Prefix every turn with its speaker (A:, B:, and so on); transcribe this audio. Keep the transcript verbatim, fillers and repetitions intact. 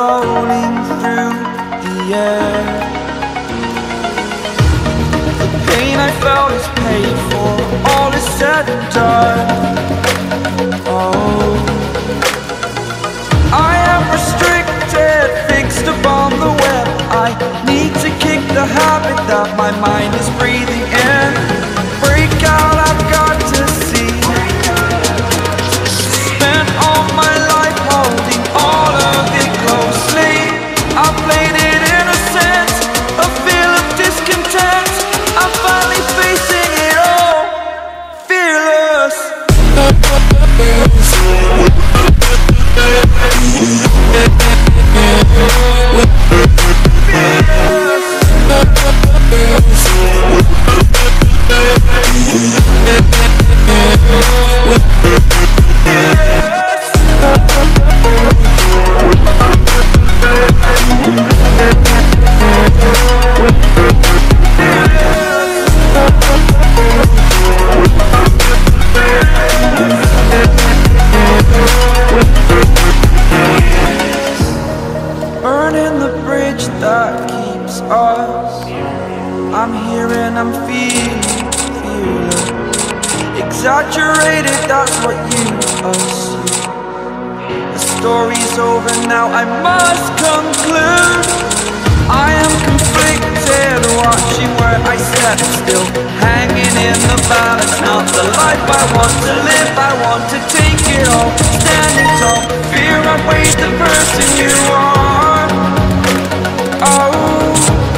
A: rolling through the air. The pain I felt is paid for, all is said and done. Oh, I am restricted, fixed upon the web. I need to kick the habit that my mind is breathing in. Break out, I've got to see. Spent all my life holding all of it closely. I played it innocent, a feel of discontent. I'm finally facing it all, fearless. Burning the bridge that keeps us. I'm here and I'm feeling, feeling exaggerated, that's what you assume. The story's over now, I must conclude. I am conflicted, watching where I stand still, hanging in the balance. Not the life I want to live, I want to take it all. Standing tall, fear outweighs the person you are. Oh,